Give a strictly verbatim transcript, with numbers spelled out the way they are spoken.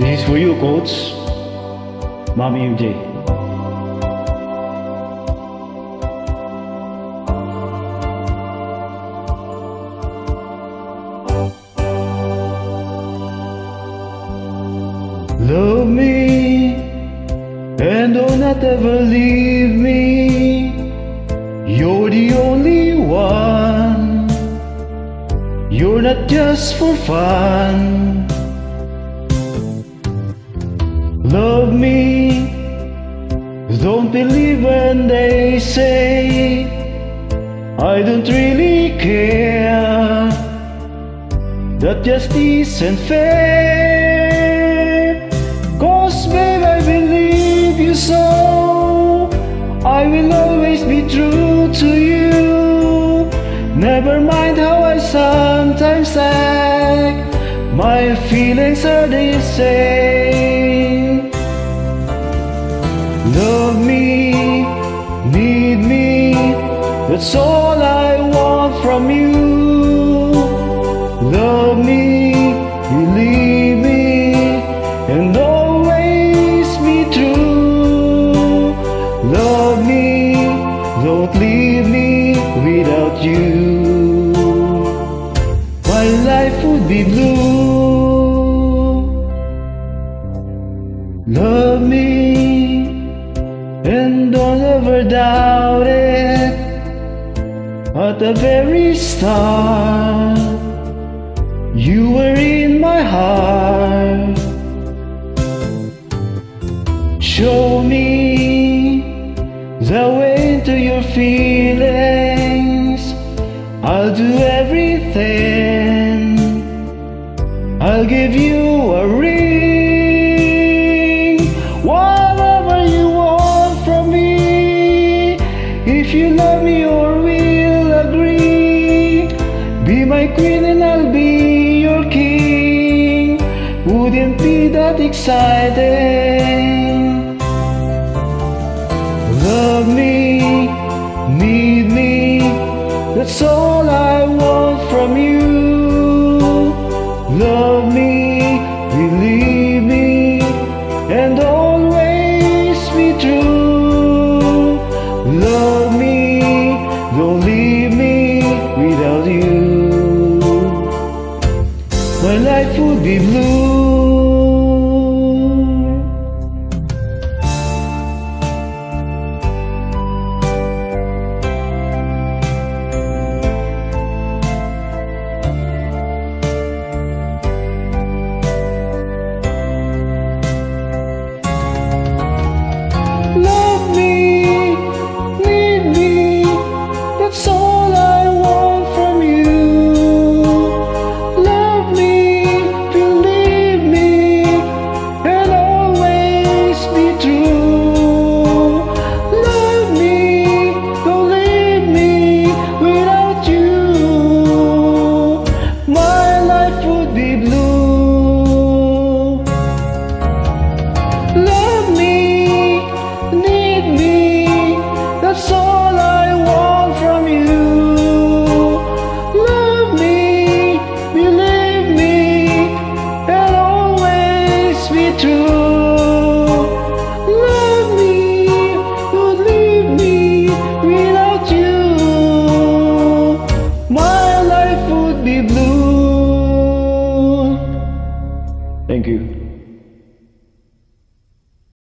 This is for you, Coach. Mommy U J. Love me and do not ever leave me. You're the only one. You're not just for fun. Love me, don't believe when they say I don't really care. That just isn't fair. Cause babe, I believe you so. I will always be true to you. Never mind how I sometimes act, my feelings are the same. Love me, need me, that's all I want from you. Love me, believe me, and always be true. Love me, don't leave me without you. My life would be blue. Love me, and don't ever doubt it. At the very start, you were in my heart. Show me the way to your feelings. I'll do everything. I'll give you a ring. Whatever you want from me. If you love me or will agree, be my queen and I'll be your king. Wouldn't be that exciting? Love me, need me, that's all I want from you. Love me, believe me, and always be true. Love me, don't leave me without you. My life would be blue. Love me, need me, that's all I want from you. Love me, believe me, and always be true. Love me, don't leave me without you. My life would be blue. Love me, need me, that's all I want from you. Love me, believe me, and always be true. Love me, don't leave me without you. My life would be blue. Thank you.